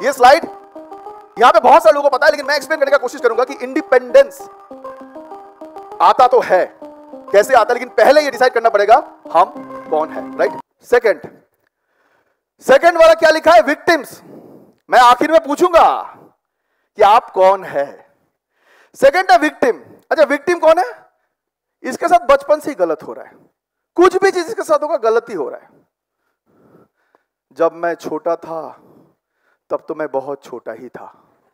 ये स्लाइड यहां पे बहुत सारे लोगों को पता है, लेकिन मैं एक्सप्लेन करने का कोशिश करूंगा कि इंडिपेंडेंस आता तो है, कैसे आता है, लेकिन पहले ये डिसाइड करना पड़ेगा हम कौन है, राइट। सेकंड वाला क्या लिखा है, विक्टिम्स। मैं आखिर में पूछूंगा कि आप कौन है। सेकंड है विक्टिम। अच्छा, विक्टिम कौन है? इसके साथ बचपन से ही गलत हो रहा है, कुछ भी चीज इसके साथ होगा गलत ही हो रहा है। जब मैं छोटा था तब तो मैं बहुत छोटा ही था,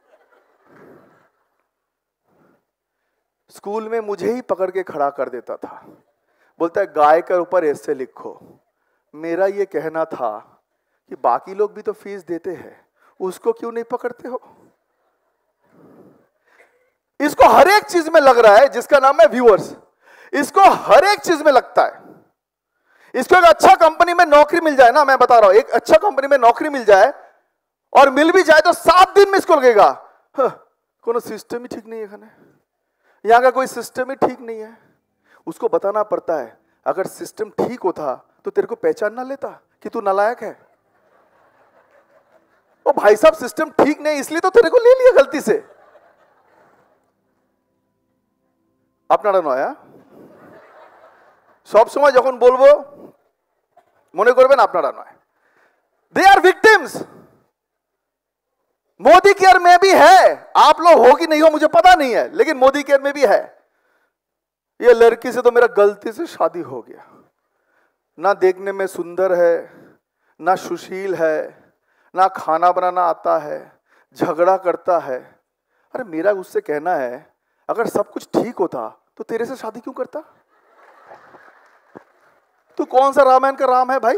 स्कूल में मुझे ही पकड़ के खड़ा कर देता था, बोलता है गाय के ऊपर ऐसे लिखो। मेरा ये कहना था कि बाकी लोग भी तो फीस देते हैं, उसको क्यों नहीं पकड़ते हो? इसको हर एक चीज में लग रहा है, जिसका नाम है व्यूअर्स। इसको हर एक चीज में लगता है। इसको एक अच्छा कंपनी में नौकरी मिल जाए ना, मैं बता रहा हूं, एक अच्छा कंपनी में नौकरी मिल जाए और मिल भी जाए तो 7 दिन में इसको लगेगा कोनो सिस्टम ही ठीक नहीं है, खाने यहां का कोई सिस्टम ही ठीक नहीं है। उसको बताना पड़ता है अगर सिस्टम ठीक होता तो तेरे को पहचान ना लेता कि तू नालायक है। ओ भाई साहब, सिस्टम ठीक नहीं इसलिए तो तेरे को ले लिया गलती से। আপনারা নয়, সব সময় যখন বলবো মনে করবেন আপনারা নয়। They are victims. Modi care में भी है, आप लोग हो कि नहीं हो मुझे पता नहीं है, लेकिन मोदी केयर में भी है। ये लड़की से तो मेरा गलती से शादी हो गया, ना देखने में सुंदर है, ना सुशील है, ना खाना बनाना आता है, झगड़ा करता है। अरे मेरा उससे कहना है अगर सब कुछ ठीक होता तो तेरे से शादी क्यों करता? तू कौन सा रामायण का राम है भाई?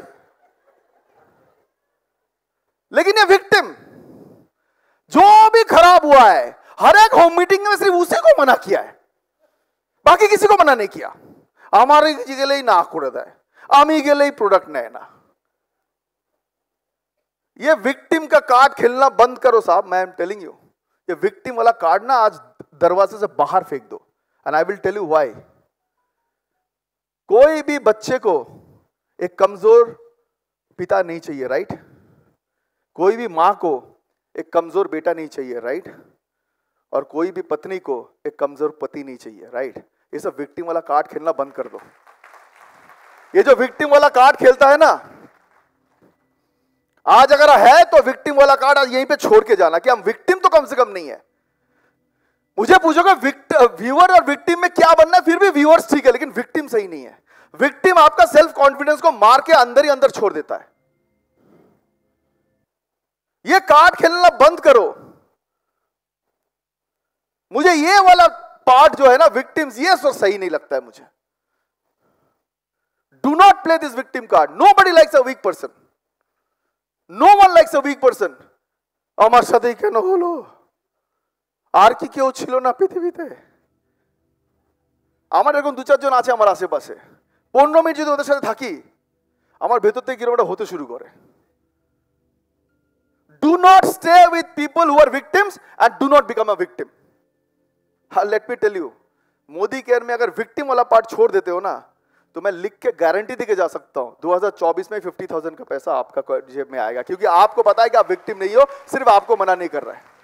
लेकिन ये विक्टिम जो भी खराब हुआ है, हर एक होम मीटिंग में सिर्फ उसी को मना किया है, बाकी किसी को मना नहीं किया। हमारे गेलेई ना करे देय, आमी गेलेई प्रोडक्ट नेय ना। ये विक्टिम का कार्ड खेलना बंद करो साहब, मैं एम टेलिंग यू। ये विक्टिम वाला कार्ड ना आज दरवाजे से बाहर फेंक दो, and I will tell you why. कोई भी बच्चे को एक कमजोर पिता नहीं चाहिए, राइट? कोई भी मां को एक कमजोर बेटा नहीं चाहिए, राइट? और कोई भी पत्नी को एक कमजोर पति नहीं चाहिए, राइट? ये सब विक्टिम वाला कार्ड खेलना बंद कर दो। ये जो विक्टिम वाला कार्ड खेलता है ना, आज अगर है तो विक्टिम वाला कार्ड आज यहीं पे छोड़ के जाना कि हम विक्टिम तो कम से कम नहीं है। मुझे पूछोगे व्यूअर और विक्टिम में क्या बनना है, फिर भी व्यूअर्स ठीक है, लेकिन विक्टिम सही नहीं है। विक्टिम आपका सेल्फ कॉन्फिडेंस को मार के अंदर ही अंदर छोड़ देता है। ये कार्ड खेलना बंद करो। मुझे ये वाला पार्ट जो है ना विक्टिम्स, ये तो सही नहीं लगता है मुझे। Do not play this victim card. Nobody likes a weak person, no one likes a weak person. আমার সাথেই কেন হলো, আর কি কেউ ছিল না পৃথিবীতে? আমার এরকম 2-4 জন আছে আমার আশেপাশে, 15 মিনিট যদি ওদের সাথে থাকি আমার ভেতর থেকে কিরকমটা হতে শুরু করে। Do not stay with people who are victims and do not become a victim. Let me tell you, Modi care में अगर विक्टिम वाला पार्ट छोड़ देते हो ना, तो मैं लिख के गारंटी देके जा सकता हूं 2024 में 50,000 का पैसा आपका जेब में आएगा, क्योंकि आपको पता है कि आप विक्टिम नहीं हो, सिर्फ आपको मना नहीं कर रहा है।